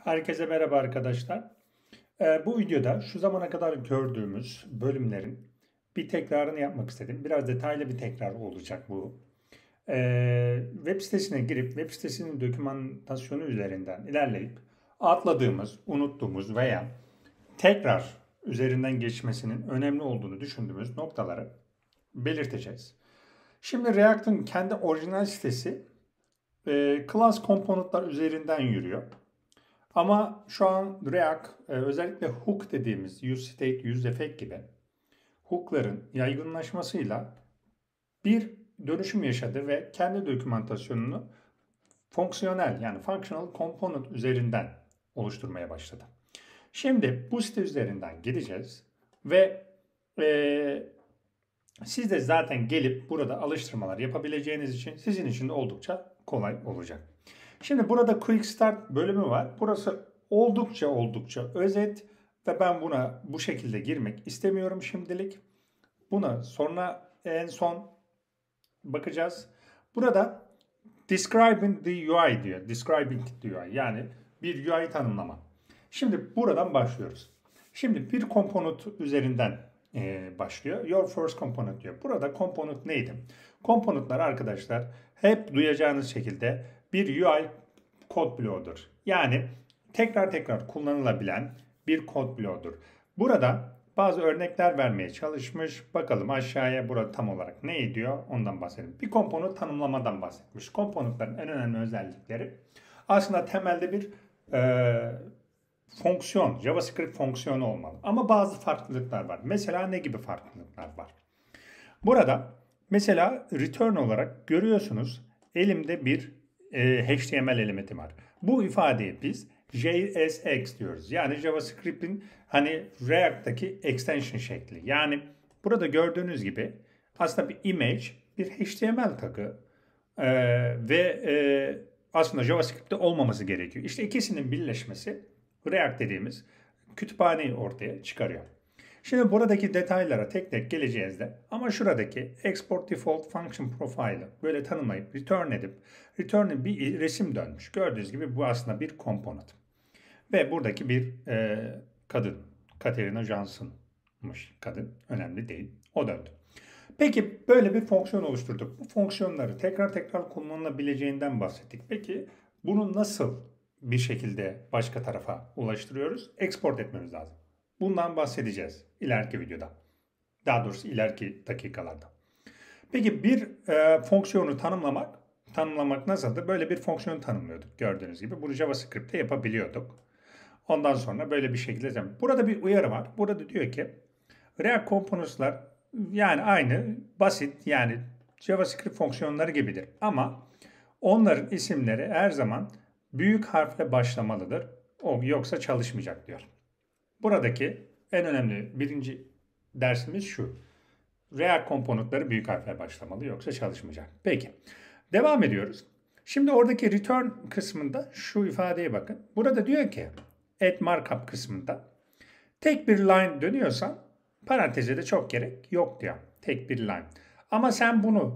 Herkese merhaba arkadaşlar. Bu videoda şu zamana kadar gördüğümüz bölümlerin bir tekrarını yapmak istedim. Biraz detaylı bir tekrar olacak bu. Web sitesine girip web sitesinin dokümantasyonu üzerinden ilerleyip atladığımız, unuttuğumuz veya tekrar üzerinden geçmesinin önemli olduğunu düşündüğümüz noktaları belirteceğiz. Şimdi React'ın kendi orijinal sitesi class komponentler üzerinden yürüyor. Ama şu an React özellikle hook dediğimiz use state, use effect gibi hook'ların yaygınlaşmasıyla bir dönüşüm yaşadı ve kendi dokümantasyonunu fonksiyonel yani functional component üzerinden oluşturmaya başladı. Şimdi bu site üzerinden gideceğiz ve e, siz de zaten gelip burada alıştırmalar yapabileceğiniz için sizin için de oldukça kolay olacak. Şimdi burada Quick Start bölümü var. Burası oldukça özet ve ben buna bu şekilde girmek istemiyorum şimdilik. Buna sonra en son bakacağız. Burada Describing the UI diyor. Describing the UI yani bir UI tanımlama. Şimdi buradan başlıyoruz. Şimdi bir komponent üzerinden başlıyor. Your first component diyor. Burada component neydi? Komponentler arkadaşlar hep duyacağınız şekilde bir UI kod bloğudur. Yani tekrar kullanılabilen bir kod bloğudur. Burada bazı örnekler vermeye çalışmış. Bakalım aşağıya burada tam olarak ne ediyor ondan bahsedelim. Bir komponent tanımlamadan bahsetmiş. Komponentlerin en önemli özellikleri aslında temelde bir fonksiyon, JavaScript fonksiyonu olmalı. Ama bazı farklılıklar var. Mesela ne gibi farklılıklar var? Burada mesela return olarak görüyorsunuz elimde bir HTML elementi var. Bu ifadeyi biz JSX diyoruz. Yani JavaScript'in hani React'taki extension şekli. Yani burada gördüğünüz gibi aslında bir image, bir HTML tagı ve aslında JavaScript'te olmaması gerekiyor. İşte ikisinin birleşmesi React dediğimiz kütüphaneyi ortaya çıkarıyor. Şimdi buradaki detaylara tek tek geleceğiz de ama şuradaki export default function profile'ı böyle tanımlayıp return edip return'in bir resim dönmüş. Gördüğünüz gibi bu aslında bir komponent. Ve buradaki bir kadın. Katerina Johnson'mış kadın. Önemli değil. O döndü. Peki böyle bir fonksiyon oluşturduk. Bu fonksiyonları tekrar kullanılabileceğinden bahsettik. Peki bunu nasıl bir şekilde başka tarafa ulaştırıyoruz? Export etmemiz lazım. Bundan bahsedeceğiz ileriki videoda. Daha doğrusu ileriki dakikalarda. Peki bir fonksiyonu tanımlamak nasıldı? Böyle bir fonksiyon tanımlıyorduk gördüğünüz gibi. Bunu JavaScript'te yapabiliyorduk. Ondan sonra böyle bir şekilde. Burada bir uyarı var. Burada diyor ki React Components'lar yani aynı basit yani JavaScript fonksiyonları gibidir. Ama onların isimleri her zaman büyük harfle başlamalıdır. O yoksa çalışmayacak diyor. Buradaki en önemli birinci dersimiz şu. React komponentleri büyük harfle başlamalı yoksa çalışmayacak. Peki. Devam ediyoruz. Şimdi oradaki return kısmında şu ifadeye bakın. Burada diyor ki add markup kısmında tek bir line dönüyorsan paranteze de çok gerek yok diyor. Tek bir line. Ama sen bunu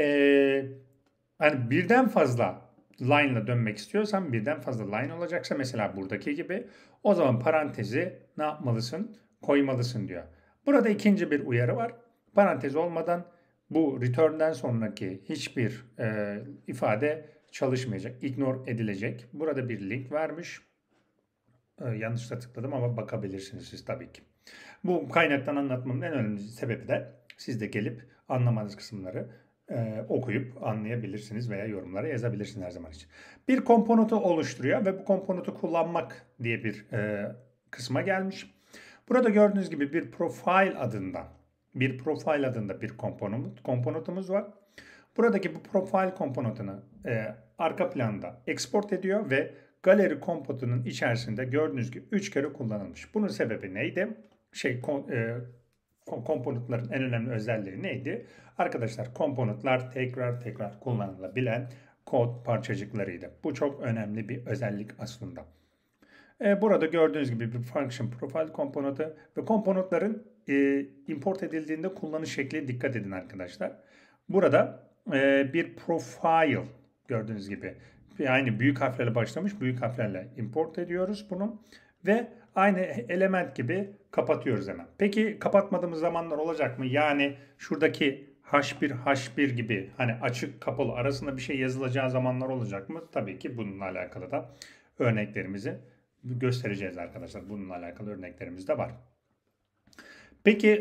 hani birden fazla line ile dönmek istiyorsan birden fazla line olacaksa mesela buradaki gibi o zaman parantezi ne yapmalısın? Koymalısın diyor. Burada ikinci bir uyarı var. Parantez olmadan bu return'den sonraki hiçbir ifade çalışmayacak, ignore edilecek. Burada bir link vermiş. Yanlışla tıkladım ama bakabilirsiniz siz tabii ki. Bu kaynaktan anlatmamın en önemli sebebi de siz de gelip anlamadığınız kısımları okuyup anlayabilirsiniz veya yorumlara yazabilirsiniz her zaman için. Bir komponenti oluşturuyor ve bu komponenti kullanmak diye bir kısma gelmiş. Burada gördüğünüz gibi bir profile adında bir komponentimiz var. Buradaki bu profile komponentini arka planda export ediyor ve galeri komponentinin içerisinde gördüğünüz gibi 3 kere kullanılmış. Bunun sebebi neydi? Komponentlerin en önemli özelliği neydi? Arkadaşlar komponentler tekrar kullanılabilen kod parçacıklarıydı. Bu çok önemli bir özellik aslında. Burada gördüğünüz gibi bir function profile komponenti ve komponentlerin import edildiğinde kullanış şekli dikkat edin arkadaşlar. Burada bir profile gördüğünüz gibi aynı büyük harflerle başlamış, büyük harflerle import ediyoruz bunu ve aynı element gibi kapatıyoruz hemen. Peki kapatmadığımız zamanlar olacak mı? Yani şuradaki H1, H1 gibi hani açık kapalı arasında bir şey yazılacağı zamanlar olacak mı? Tabii ki bununla alakalı da örneklerimizi göstereceğiz arkadaşlar. Bununla alakalı örneklerimiz de var. Peki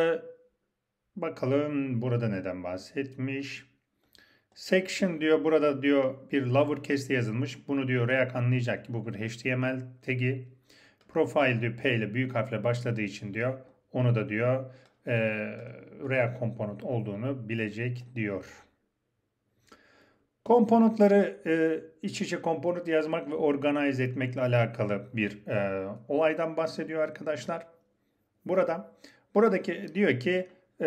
bakalım burada neden bahsetmiş? Section diyor, burada diyor bir lowercase'de yazılmış. Bunu diyor React anlayacak ki bu bir HTML tagi. Profile diyor P ile büyük harfle başladığı için diyor onu da diyor React component olduğunu bilecek diyor. Komponentleri iç içe komponent yazmak ve organize etmekle alakalı bir olaydan bahsediyor arkadaşlar. Buradaki diyor ki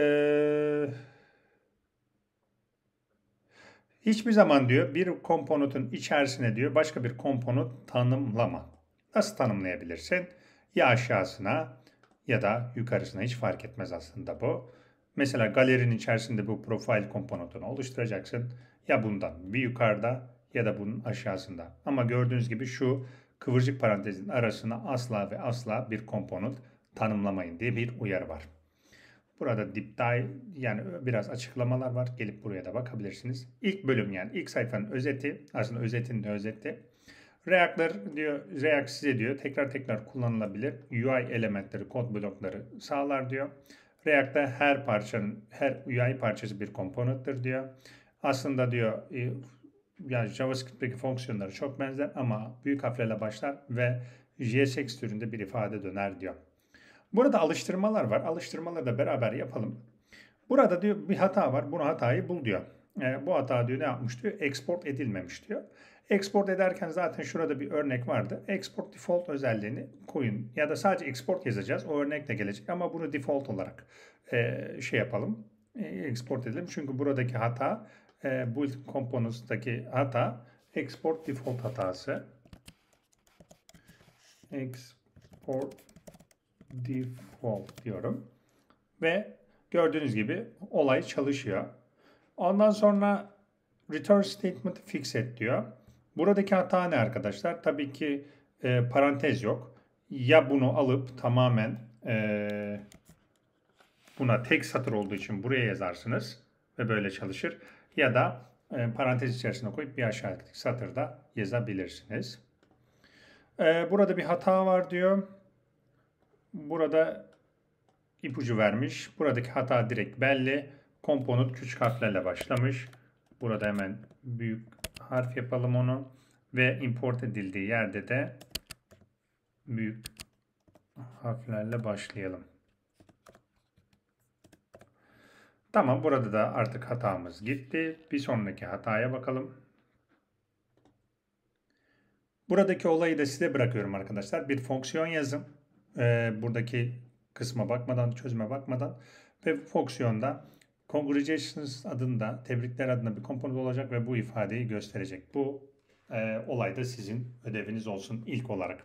hiçbir zaman diyor bir komponentın içerisine diyor başka bir komponent tanımlama. Nasıl tanımlayabilirsin? Ya aşağısına ya da yukarısına hiç fark etmez aslında bu. Mesela galerinin içerisinde bu profile komponentini oluşturacaksın. Ya bundan bir yukarıda ya da bunun aşağısında. Ama gördüğünüz gibi şu kıvırcık parantezin arasına asla ve asla bir komponent tanımlamayın diye bir uyarı var. Burada deep dive yani biraz açıklamalar var. Gelip buraya da bakabilirsiniz. İlk bölüm yani ilk sayfanın özeti, aslında özetin de özeti. React'lar diyor, React size diyor tekrar tekrar kullanılabilir UI elementleri, kod blokları sağlar diyor. React'ta her UI parçası bir komponenttir diyor. Aslında diyor yani JavaScript'teki fonksiyonları çok benzer ama büyük harflerle başlar ve JSX türünde bir ifade döner diyor. Burada alıştırmalar var. Alıştırmaları da beraber yapalım. Burada diyor bir hata var. Bu hatayı bul diyor. Bu hata diyor ne yapmış diyor? Export edilmemiş diyor. Export ederken zaten şurada bir örnek vardı. Export default özelliğini koyun. Ya da sadece export yazacağız. O örnek de gelecek ama bunu default olarak şey yapalım. Export edelim. Çünkü buradaki hata build components'taki hata export default hatası. Export default diyorum. Ve gördüğünüz gibi olay çalışıyor. Ondan sonra return statement fix et diyor. Buradaki hata ne arkadaşlar? Tabii ki parantez yok. Ya bunu alıp tamamen buna tek satır olduğu için buraya yazarsınız ve böyle çalışır. Ya da parantez içerisine koyup bir aşağıdaki satırda yazabilirsiniz. Burada bir hata var diyor. Burada ipucu vermiş. Buradaki hata direkt belli. Komponent küçük harflerle başlamış. Burada hemen büyük harf yapalım onu. Ve import edildiği yerde de büyük harflerle başlayalım. Tamam, burada da artık hatamız gitti. Bir sonraki hataya bakalım. Buradaki olayı da size bırakıyorum arkadaşlar. Bir fonksiyon yazın. Buradaki kısma bakmadan, çözüme bakmadan ve fonksiyonda congratulations adında, tebrikler adında bir komponent olacak ve bu ifadeyi gösterecek. Bu olay da sizin ödeviniz olsun ilk olarak.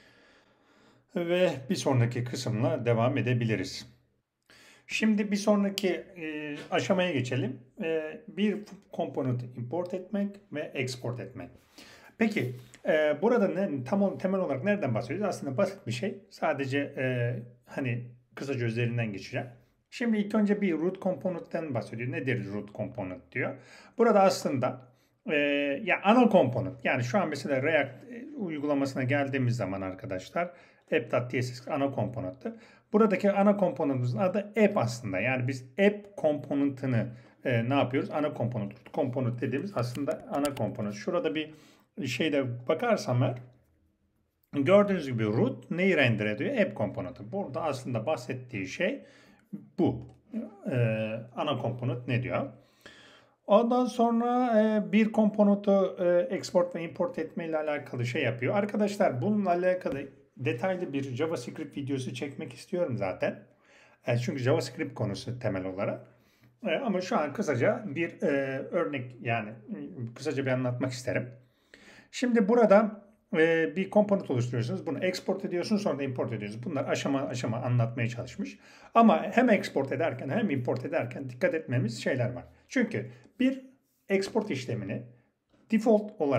Ve bir sonraki kısımla devam edebiliriz. Şimdi bir sonraki aşamaya geçelim. Bir komponenti import etmek ve export etmek. Peki burada temel olarak nereden bahsediyoruz? Aslında basit bir şey. Sadece hani kısaca üzerinden geçeceğim. Şimdi ilk önce bir root component'ten bahsediyor. Nedir root component diyor. Burada aslında ya ana component. Yani şu an mesela React uygulamasına geldiğimiz zaman arkadaşlar app.tss ana komponentti. Buradaki ana komponentimizin adı app aslında. Yani biz app komponentini ne yapıyoruz? Ana komponent. Root component dediğimiz aslında ana komponent. Şurada bir şeyde bakarsam eğer gördüğünüz gibi root neyi render ediyor? App komponenti. Burada aslında bahsettiği şey bu. Ana komponent ne diyor? Ondan sonra bir komponenti export ve import etme ile alakalı şey yapıyor. Arkadaşlar bununla alakalı detaylı bir JavaScript videosu çekmek istiyorum zaten. Çünkü JavaScript konusu temel olarak. Ama şu an kısaca bir örnek yani kısaca bir anlatmak isterim. Şimdi burada bir komponent oluşturuyorsunuz. Bunu export ediyorsunuz sonra da import ediyorsunuz. Bunlar aşama aşama anlatmaya çalışmış. Ama hem export ederken hem import ederken dikkat etmemiz şeyler var. Çünkü bir export işlemini default olarak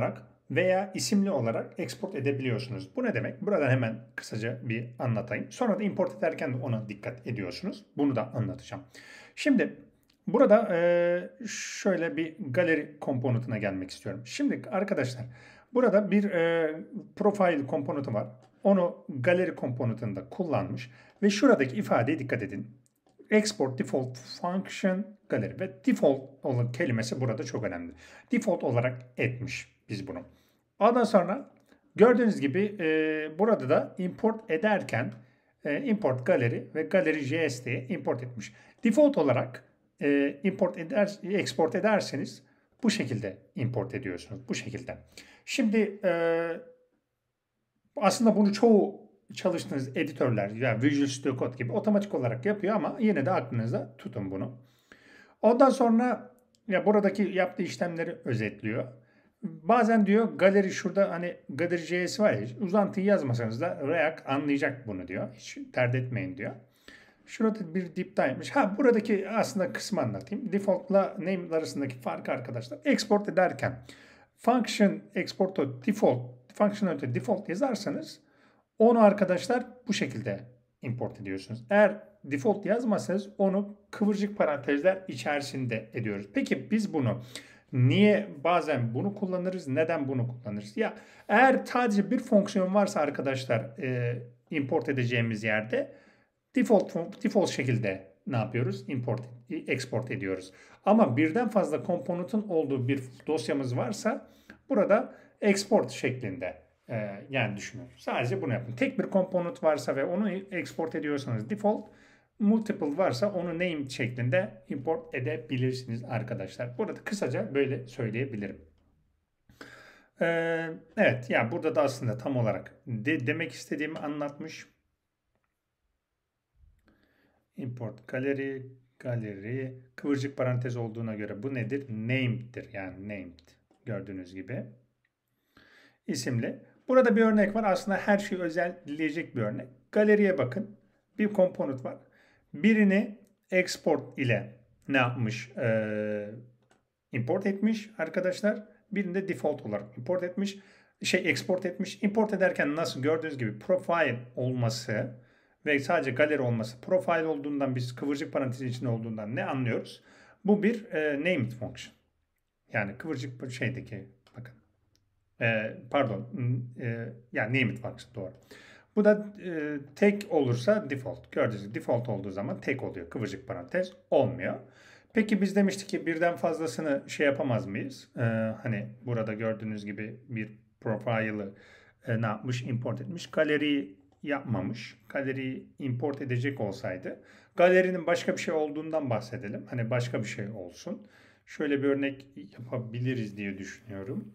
veya isimli olarak export edebiliyorsunuz. Bu ne demek? Buradan hemen kısaca bir anlatayım. Sonra da import ederken de ona dikkat ediyorsunuz. Bunu da anlatacağım. Şimdi burada şöyle bir galeri komponentine gelmek istiyorum. Şimdi arkadaşlar burada bir profile komponenti var. Onu galeri komponentinde kullanmış ve şuradaki ifadeye dikkat edin. Export default function galeri ve default olan kelimesi burada çok önemli. Default olarak etmiş biz bunu. Ondan sonra gördüğünüz gibi burada da import ederken import galeri ve galeri JS diye import etmiş. Default olarak export ederseniz bu şekilde import ediyorsunuz. Bu şekilde. Şimdi aslında bunu çoğu çalıştığınız editörler yani Visual Studio Code gibi otomatik olarak yapıyor ama yine de aklınızda tutun bunu. Ondan sonra ya buradaki yaptığı işlemleri özetliyor. Bazen diyor galeri şurada hani galeri.js var ya uzantıyı yazmasanız da React anlayacak bunu diyor. Hiç dert etmeyin diyor. Şurada bir deep dive'miş. Buradaki aslında kısmı anlatayım. Default'la name arasındaki farkı arkadaşlar. Export ederken function export to default function to default yazarsanız onu arkadaşlar bu şekilde import ediyorsunuz. Eğer default yazmazsanız onu kıvırcık parantezler içerisinde ediyoruz. Peki biz bunu niye bazen bunu kullanırız? Neden bunu kullanırız? Ya eğer sadece bir fonksiyon varsa arkadaşlar import edeceğimiz yerde default şekilde ne yapıyoruz? Export ediyoruz. Ama birden fazla komponentin olduğu bir dosyamız varsa burada export şeklinde yani düşünün. Sadece bunu yapın. Tek bir komponent varsa ve onu export ediyorsanız default, multiple varsa onu name şeklinde import edebilirsiniz arkadaşlar. Burada kısaca böyle söyleyebilirim. Evet, yani burada da aslında tam olarak demek istediğimi anlatmış. Import galeri kıvırcık parantez olduğuna göre bu nedir? Named'dir. Yani named. Gördüğünüz gibi. İsimli. Burada bir örnek var. Aslında her şeyi özelleştirecek bir örnek. Galeriye bakın. Bir komponent var. Birini export ile ne yapmış? Import etmiş arkadaşlar. Birini de default olarak import etmiş. Export etmiş. Import ederken nasıl gördüğünüz gibi profile olması ve sadece galeri olması, profile olduğundan biz kıvırcık parantezin içinde olduğundan ne anlıyoruz? Bu bir named function. Yani kıvırcık şeydeki bakın. Pardon. Yani named function doğru. Bu da tek olursa default. Gördüğünüz gibi default olduğu zaman tek oluyor. Kıvırcık parantez olmuyor. Peki biz demiştik ki birden fazlasını yapamaz mıyız? Hani burada gördüğünüz gibi bir profile'ı ne yapmış? Import etmiş. Galeriyi yapmamış. Galeriyi import edecek olsaydı. Galerinin başka bir şey olduğundan bahsedelim. Hani başka bir şey olsun. Şöyle bir örnek yapabiliriz diye düşünüyorum.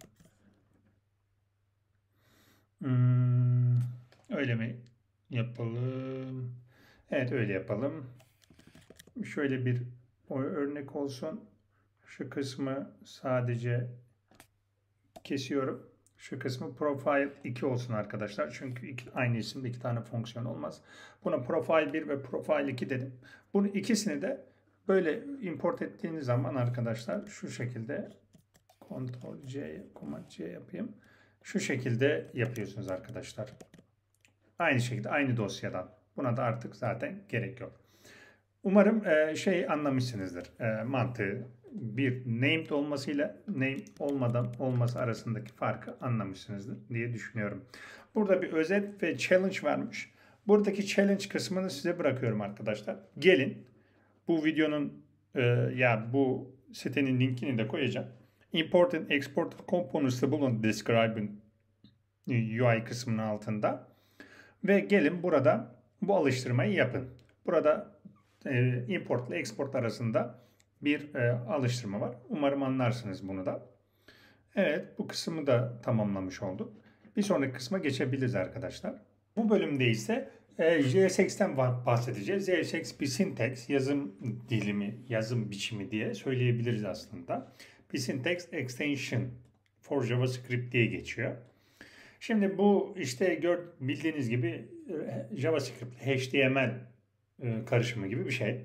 Öyle mi yapalım? Evet öyle yapalım. Şöyle bir örnek olsun. Şu kısmı sadece kesiyorum. Şu kısmı profile 2 olsun arkadaşlar. Çünkü aynı isimde 2 tane fonksiyon olmaz. Buna profile 1 ve profile 2 dedim. Bunun ikisini de böyle import ettiğiniz zaman arkadaşlar şu şekilde Ctrl C, Command C yapayım. Şu şekilde yapıyorsunuz arkadaşlar. Aynı şekilde aynı dosyadan. Buna da artık zaten gerek yok. Umarım anlamışsınızdır mantığı. Bir named olmasıyla name olmadan olması arasındaki farkı anlamışsınızdır diye düşünüyorum. Burada bir özet ve challenge varmış. Buradaki challenge kısmını size bırakıyorum arkadaşlar. Gelin bu videonun bu sitenin linkini de koyacağım. Import and export components'ı bulun describe'ın UI kısmının altında. Ve gelin burada bu alıştırmayı yapın. Burada import ile export arasında bir alıştırma var. Umarım anlarsınız bunu da. Evet, bu kısmı da tamamlamış olduk. Bir sonraki kısma geçebiliriz arkadaşlar. Bu bölümde ise JSX'ten bahsedeceğiz. JSX bir syntax, yazım dilimi, yazım biçimi diye söyleyebiliriz aslında. Bir syntax extension for JavaScript diye geçiyor. Şimdi bu bildiğiniz gibi JavaScript, HTML karışımı gibi bir şey.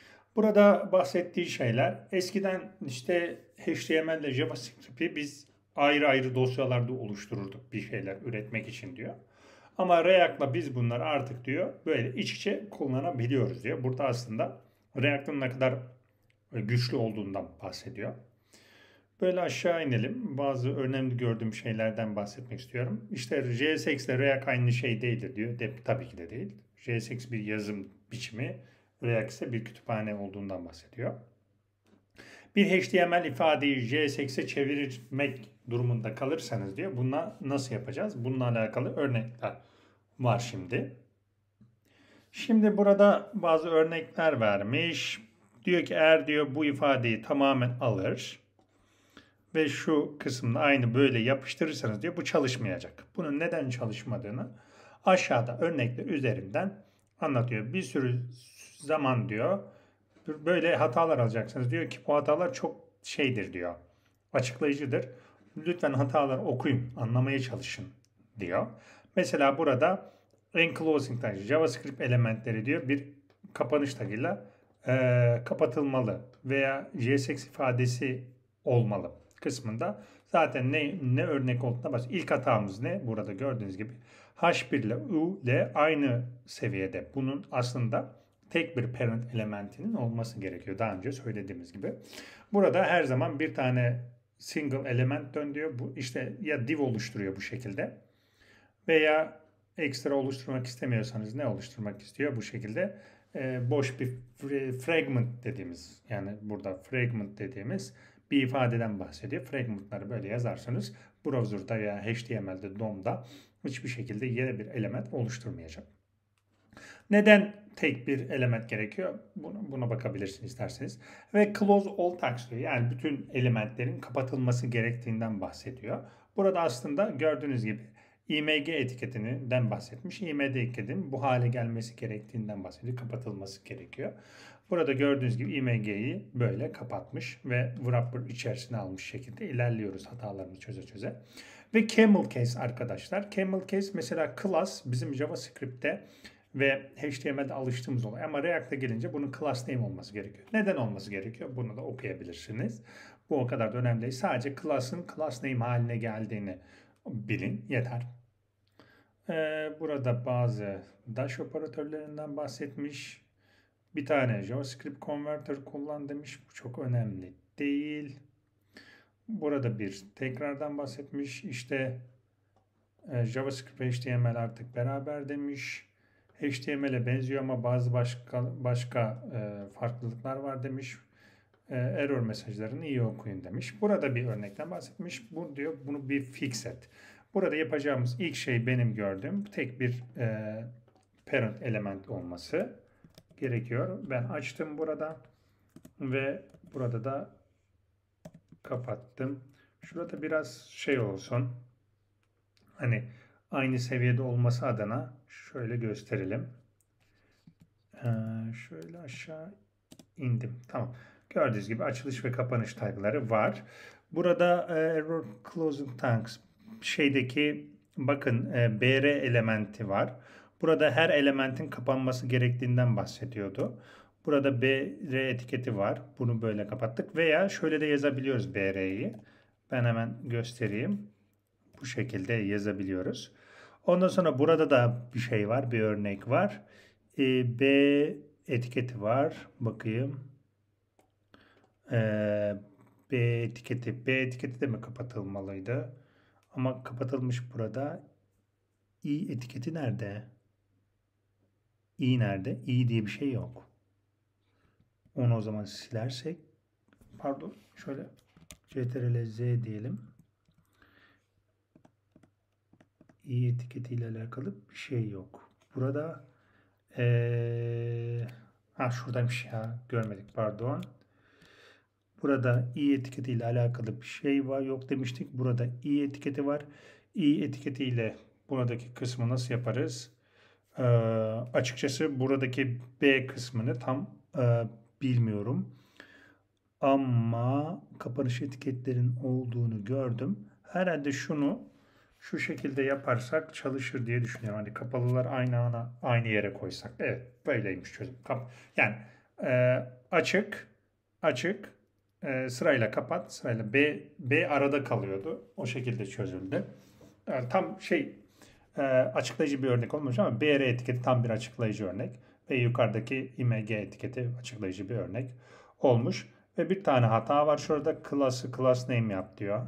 Burada bahsettiği şeyler eskiden HTML ile JavaScript'i biz ayrı ayrı dosyalarda oluştururduk bir şeyler üretmek için diyor. Ama React'la biz bunları artık diyor böyle iç içe kullanabiliyoruz diyor. Burada aslında React'ın ne kadar güçlü olduğundan bahsediyor. Böyle aşağı inelim. Bazı önemli gördüğüm şeylerden bahsetmek istiyorum. İşte JSX ile React aynı şey değildir diyor. Tabii ki de değil. JSX bir yazım biçimi, React ise bir kütüphane olduğundan bahsediyor. Bir HTML ifadeyi JSX'e çevirmek durumunda kalırsanız diyor. Bununla nasıl yapacağız? Bununla alakalı örnekler var şimdi. Şimdi burada bazı örnekler vermiş. Diyor ki eğer diyor bu ifadeyi tamamen alır ve şu kısmını aynı böyle yapıştırırsanız diyor bu çalışmayacak. Bunun neden çalışmadığını aşağıda örnekler üzerinden anlatıyor. Bir sürü zaman diyor böyle hatalar alacaksınız. Diyor ki bu hatalar çok şeydir diyor. Açıklayıcıdır. Lütfen hataları okuyun, anlamaya çalışın diyor. Mesela burada enclosing tag, JavaScript elementleri diyor bir kapanış tagıyla kapatılmalı veya JSX ifadesi olmalı kısmında zaten ne örnek olduğuna bak. İlk hatamız ne? Burada gördüğünüz gibi H1 ile U ile aynı seviyede. Bunun aslında tek bir parent elementinin olması gerekiyor. Daha önce söylediğimiz gibi. Burada her zaman bir tane single element dön. Bu işte ya div oluşturuyor bu şekilde veya ekstra oluşturmak istemiyorsanız ne oluşturmak istiyor bu şekilde boş bir fragment dediğimiz yani burada fragment dediğimiz bir ifadeden bahsediyor. Fragmentları böyle yazarsanız browser'da veya HTML'de DOM'da hiçbir şekilde yeni bir element oluşturmayacak. Neden tek bir element gerekiyor? Buna bakabilirsiniz isterseniz. Ve close all tags diyor. Yani bütün elementlerin kapatılması gerektiğinden bahsediyor. Burada aslında gördüğünüz gibi img etiketinden bahsetmiş. img etiketinin bu hale gelmesi gerektiğinden bahsediyor. Kapatılması gerekiyor. Burada gördüğünüz gibi img'yi böyle kapatmış ve wrapper içerisine almış şekilde ilerliyoruz hatalarını çöze çöze. Ve camel case arkadaşlar. Camel case mesela class bizim JavaScript'te ve HTML'de alıştığımız olay. Ama React'a gelince bunun class name olması gerekiyor. Neden olması gerekiyor? Bunu da okuyabilirsiniz. Bu o kadar da önemli değil. Sadece class'ın class name haline geldiğini bilin yeter. Burada bazı dash operatörlerinden bahsetmiş. Bir tane JavaScript converter kullan demiş. Bu çok önemli değil. Burada bir tekrardan bahsetmiş. İşte JavaScript ve HTML artık beraber demiş. HTML'e benziyor ama bazı başka farklılıklar var demiş. Error mesajlarını iyi okuyun demiş. Burada bir örnekten bahsetmiş. Bu diyor bunu bir fix et. Burada yapacağımız ilk şey benim gördüğüm tek bir parent element olması gerekiyor. Ben açtım burada ve burada da kapattım. Şurada biraz şey olsun. Hani aynı seviyede olması adına şöyle gösterelim. Şöyle aşağı indim. Tamam. Gördüğünüz gibi açılış ve kapanış tagları var. Burada error closing tags şeydeki bakın br elementi var. Burada her elementin kapanması gerektiğinden bahsediyordu. Burada br etiketi var. Bunu böyle kapattık. Veya şöyle de yazabiliyoruz br'yi. Ben hemen göstereyim. Bu şekilde yazabiliyoruz. Ondan sonra burada da bir şey var. Bir örnek var. B etiketi var. Bakayım. B etiketi de mi kapatılmalıydı? Ama kapatılmış burada. I etiketi nerede? I nerede? I diye bir şey yok. Onu o zaman silersek. Pardon. Şöyle CTRL Z diyelim. I etiketiyle alakalı bir şey yok. Burada şuradaymış ya. Görmedik pardon. Burada i etiketiyle alakalı bir şey var. Yok demiştik. Burada i etiketi var. I etiketiyle buradaki kısmı nasıl yaparız? Açıkçası buradaki B kısmını tam bilmiyorum. Ama kapanış etiketlerin olduğunu gördüm. Herhalde şu şekilde yaparsak çalışır diye düşünüyorum. Hani kapalılar aynı yere koysak. Evet, böyleymiş çözüm. Yani açık sırayla kapat, sırayla B arada kalıyordu. O şekilde çözüldü. Tam açıklayıcı bir örnek olmuş ama BR etiketi tam bir açıklayıcı örnek. Ve yukarıdaki IMG etiketi açıklayıcı bir örnek olmuş. Ve bir tane hata var şurada. Class name yap diyor.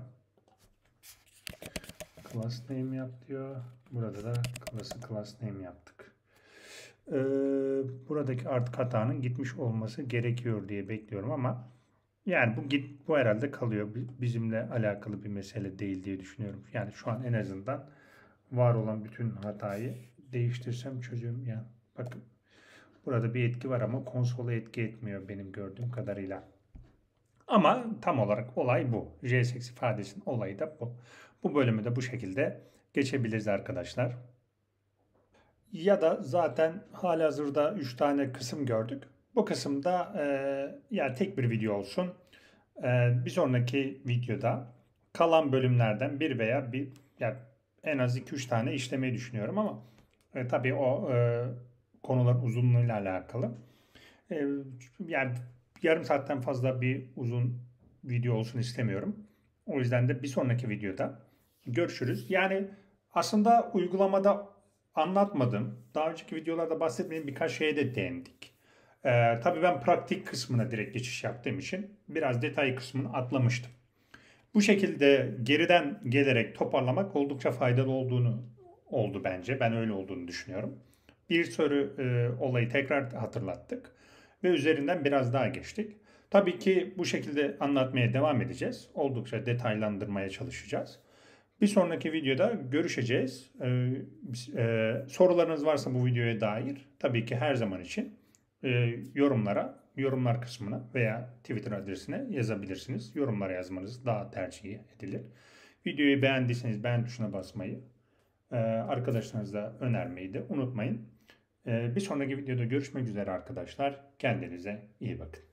Class name yap diyor. Burada da class name yaptık. Buradaki artık hatanın gitmiş olması gerekiyor diye bekliyorum ama yani bu herhalde kalıyor. Bizimle alakalı bir mesele değil diye düşünüyorum. Yani şu an en azından var olan bütün hatayı değiştirsem çözüyorum. Yani bakın burada bir etki var ama konsola etki etmiyor benim gördüğüm kadarıyla. Ama tam olarak olay bu. JSX ifadesinin olayı da bu. Bu bölümü de bu şekilde geçebiliriz arkadaşlar. Ya da zaten halihazırda 3 tane kısım gördük. Bu kısımda yani tek bir video olsun. Bir sonraki videoda kalan bölümlerden bir veya yani en az 2-3 tane işlemeyi düşünüyorum ama tabii o konular uzunluğuyla alakalı. Yani yarım saatten fazla bir uzun video olsun istemiyorum. O yüzden de bir sonraki videoda görüşürüz. Yani aslında uygulamada anlatmadım. Daha önceki videolarda bahsetmediğim birkaç şeye de değindik. Tabii ben pratik kısmına direkt geçiş yaptığım için biraz detay kısmını atlamıştım. Bu şekilde geriden gelerek toparlamak oldukça faydalı oldu bence. Ben öyle olduğunu düşünüyorum. Bir sürü olayı tekrar hatırlattık ve üzerinden biraz daha geçtik. Tabii ki bu şekilde anlatmaya devam edeceğiz. Oldukça detaylandırmaya çalışacağız. Bir sonraki videoda görüşeceğiz. Sorularınız varsa bu videoya dair tabii ki her zaman için yorumlar kısmına veya Twitter adresine yazabilirsiniz. Yorumlara yazmanız daha tercih edilir. Videoyu beğendiyseniz beğen tuşuna basmayı, arkadaşlarınızla önermeyi de unutmayın. Bir sonraki videoda görüşmek üzere arkadaşlar. Kendinize iyi bakın.